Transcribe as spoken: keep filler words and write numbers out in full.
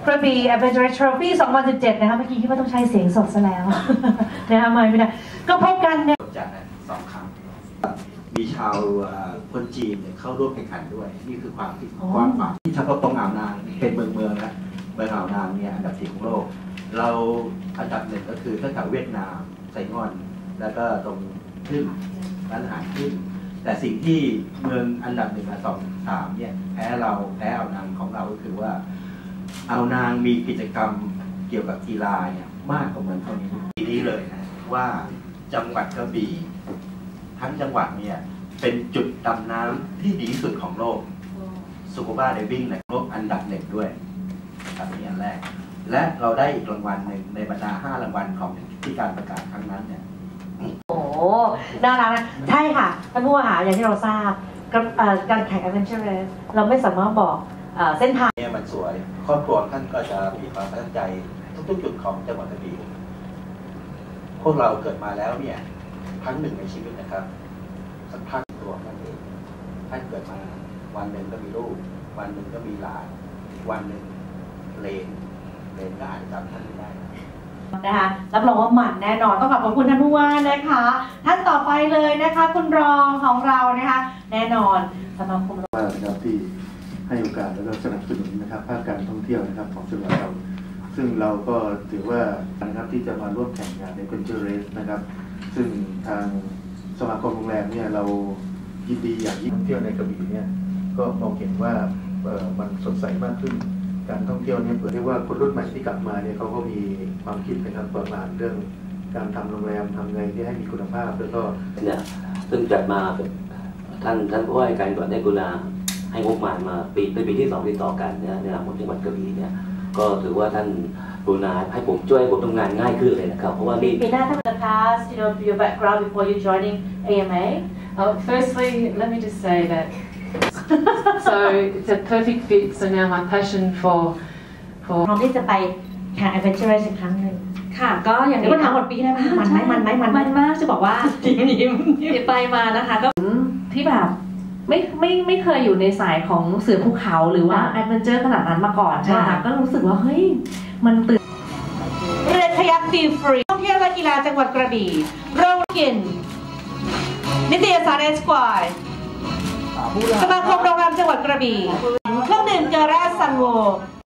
กระบี่ Adventure Trophy สองพันสิบเจ็ดนะคะเมื่อกี้คิดว่าต้องใช้เสียงสดซะแล้วนะคะไม่ไม่ได้ก็พบกันเนี่ยจัดสองครั้งมีชาวคนจีนเข้าร่วมแข่งขันด้วยนี่คือความที่กว้างขวางที่เฉพาะตรงอ่าวนางเป็นเมืองเมืองนะเมืองอ่าวนางเนี่ยอันดับสี่ของโลกเราอันดับหนึ่งก็คือตั้งแต่เวียดนามไซงอนแล้วก็ตรงขึ้นร้านอาหารขึ้นแต่สิ่งที่เมืองอันดับหนึ่งสองสามเนี่ยแพ้เราแพ้อ่าวนางของเราก็คือว่าอ่าวนางมีกิจกรรมเกี่ยวกับกีฬาเนี่ยมากกว่าเมืองเท่านี้ทีนี้เลยนะว่าจังหวัดกระบี่ทั้งจังหวัดเนี่ยเป็นจุดดำน้ำที่ดีที่สุดของโลกสกูบ้าไดวิ่งในโลกอันดับหนึ่งด้วยอันนี้อันแรกและเราได้อีกรางวัลหนึ่งในบรรดาห้ารางวัลของที่การประกาศครั้งนั้นเนี่ยโอ้น่ารักนะใช่ค่ะท่านผู้ว่าอย่างที่เราทราบการแข่ง Adventure Race เราไม่สามารถบอกเส้นทางเนี่ยมันสวยครอบครัวท่านก็จะมีความประทับใจทุกๆจุดของจังหวัดกระบี่พวกเราเกิดมาแล้วเนี่ยครั้งหนึ่งในชีวิตนะครับสักพักตัวนั่นเองท่านเกิดมาวันหนึ่งก็มีลูกวันหนึ่งก็มีหลานวันหนึ่งเลนเลนก็อาจจะจำท่านไม่ได้นะคะรับรองว่าหมันแน่นอนต้องขอบคุณท่านผู้ว่านะคะท่านต่อไปเลยนะคะคุณรองของเรานะคะแน่นอนสมาคมนะครับที่ให้โอกาสและสนับสนุนนะครับภาคการท่องเที่ยวนะครับของจังหวัดเราซึ่งเราก็ถือว่านะครับที่จะมาร่วมแข่งงานใน Adventure Race นะครับซึ่งทางสมาคมโรงแรมเนี่ยเรายินดีอย่างยิ่งท่องเที่ยวในกระบี่เนี่ยก็มองเห็นว่าเอ่อมันสดใสมากขึ้นการท่องเที่ยวเนี่ยเปิดได้ว่าคนรุ่นใหม่ที่กลับมาเนี่ยเขาก็มีความคิดนะครับประมาณเรื่องการทำโรงแรมทำไงที่ให้มีคุณภาพแล้วก็เนี่ยซึ่งจัดมาท่านท่านผู้ว่าการจังหวัดได้กรุณาให้งบประมาณมาปีเป็นปีที่สองติดต่อกันเนี่ยในนามของจังหวัดกระบี่เนี่ยก็ถือว่าท่านกรุณาให้ผมช่วยผมทำงานง่ายขึ้นเลยนะครับเพราะว่ามีปีหน้าท่านจะ pass you know your background before you joining เอ เอ็ม เอ Oh, firstly, let me just say that so it's a perfect fit. So now my passion for for พร้อมที่จะไปแข่ง Adventure Race อีกครั้งหนึ่งค่ะก็อย่างนี้ก็ทำหมดปีได้ไหมมันไหมมันไหมมันมันมากจะบอกว่ายิ้มยิ้มไปมานะคะก็ที่แบบไม่ไม่ไม่เคยอยู่ในสายของเสือภูเขาหรือว่า Adventure ขนาดนั้นมาก่อนใช่ไหมคะก็รู้สึกว่าเฮ้ยมันตื่นเรือคายักฟีฟรีท่องเที่ยวและกีฬาจังหวัดกระบี่โรงกินนิตยสารเอสควายสมาคมโรงแรมจังหวัดกระบี่เครื่องดื่มเกลือแร่ซันโว